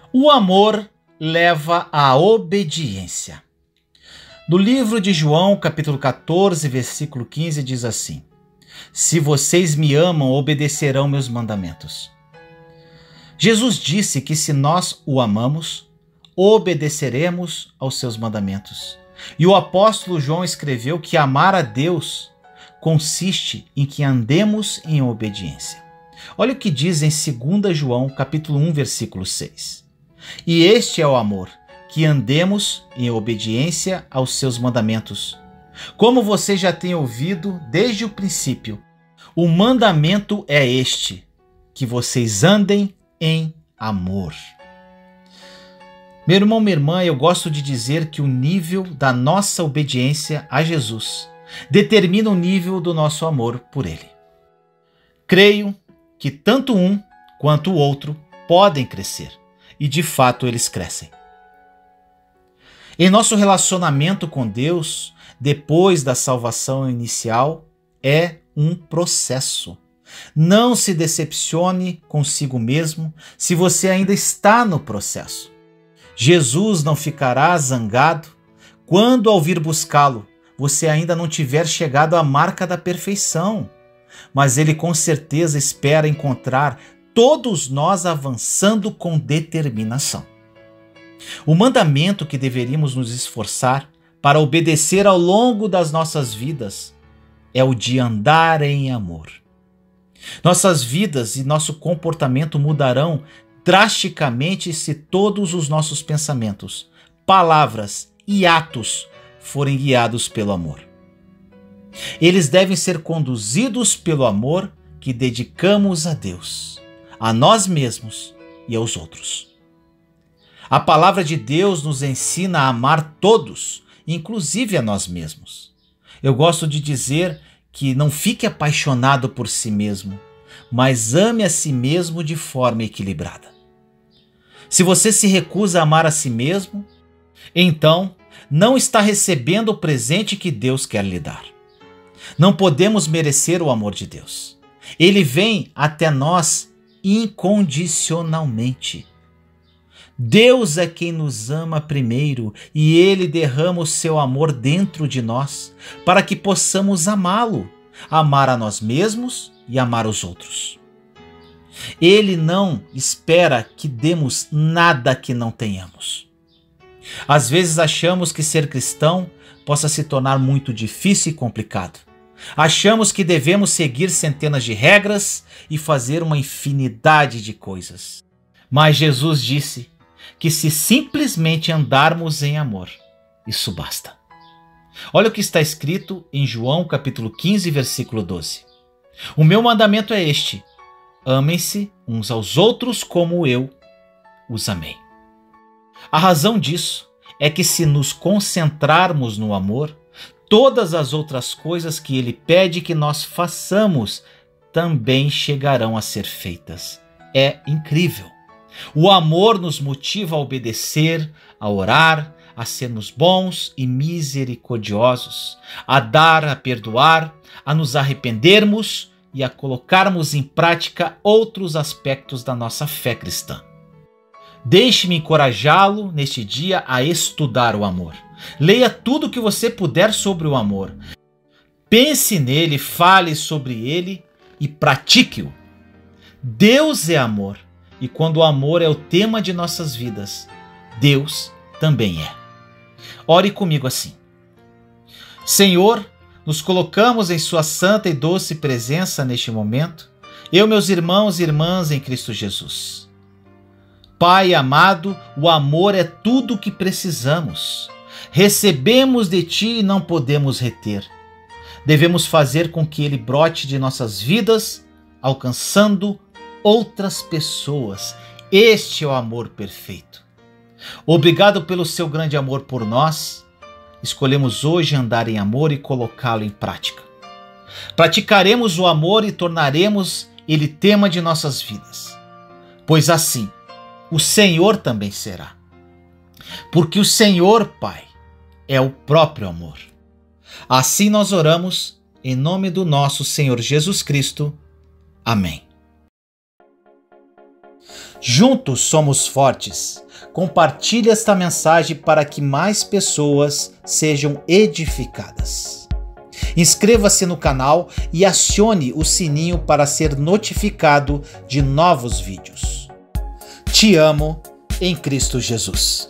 O amor leva à obediência. No livro de João, capítulo 14, versículo 15, diz assim: Se vocês me amam, obedecerão meus mandamentos. Jesus disse que se nós o amamos, obedeceremos aos seus mandamentos. E o apóstolo João escreveu que amar a Deus consiste em que andemos em obediência. Olha o que diz em 2 João, capítulo 1, versículo 6. E este é o amor, que andemos em obediência aos seus mandamentos. Como você já tem ouvido desde o princípio, o mandamento é este, que vocês andem em amor. Meu irmão, minha irmã, eu gosto de dizer que o nível da nossa obediência a Jesus determina o nível do nosso amor por Ele. Creio que tanto um quanto o outro podem crescer, e de fato eles crescem. Em nosso relacionamento com Deus, depois da salvação inicial, é um processo. Não se decepcione consigo mesmo se você ainda está no processo. Jesus não ficará zangado quando, ao vir buscá-lo, você ainda não tiver chegado à marca da perfeição. Mas Ele com certeza espera encontrar todos nós avançando com determinação. O mandamento que deveríamos nos esforçar para obedecer ao longo das nossas vidas é o de andar em amor. Nossas vidas e nosso comportamento mudarão drasticamente se todos os nossos pensamentos, palavras e atos forem guiados pelo amor. Eles devem ser conduzidos pelo amor que dedicamos a Deus, a nós mesmos e aos outros. A palavra de Deus nos ensina a amar todos, inclusive a nós mesmos. Eu gosto de dizer que não fique apaixonado por si mesmo, mas ame a si mesmo de forma equilibrada. Se você se recusa a amar a si mesmo, então não está recebendo o presente que Deus quer lhe dar. Não podemos merecer o amor de Deus. Ele vem até nós incondicionalmente. Deus é quem nos ama primeiro e Ele derrama o seu amor dentro de nós para que possamos amá-lo, amar a nós mesmos e amar os outros. Ele não espera que demos nada que não tenhamos. Às vezes achamos que ser cristão possa se tornar muito difícil e complicado. Achamos que devemos seguir centenas de regras e fazer uma infinidade de coisas. Mas Jesus disse que se simplesmente andarmos em amor, isso basta. Olha o que está escrito em João capítulo 15, versículo 12. O meu mandamento é este: amem-se uns aos outros como eu os amei. A razão disso é que se nos concentrarmos no amor, todas as outras coisas que Ele pede que nós façamos também chegarão a ser feitas. É incrível. O amor nos motiva a obedecer, a orar, a sermos bons e misericordiosos, a dar, a perdoar, a nos arrependermos e a colocarmos em prática outros aspectos da nossa fé cristã. Deixe-me encorajá-lo neste dia a estudar o amor. Leia tudo o que você puder sobre o amor. Pense nele, fale sobre ele e pratique-o. Deus é amor, e quando o amor é o tema de nossas vidas, Deus também é. Ore comigo assim: Senhor, nos colocamos em sua santa e doce presença neste momento, eu, meus irmãos e irmãs em Cristo Jesus. Pai amado, o amor é tudo o que precisamos. Recebemos de Ti e não podemos reter. Devemos fazer com que ele brote de nossas vidas, alcançando outras pessoas. Este é o amor perfeito. Obrigado pelo seu grande amor por nós. Escolhemos hoje andar em amor e colocá-lo em prática. Praticaremos o amor e tornaremos ele tema de nossas vidas. Pois assim, o Senhor também será. Porque o Senhor, Pai, é o próprio amor. Assim nós oramos, em nome do nosso Senhor Jesus Cristo. Amém. Juntos somos fortes. Compartilhe esta mensagem para que mais pessoas sejam edificadas. Inscreva-se no canal e acione o sininho para ser notificado de novos vídeos. Te amo em Cristo Jesus.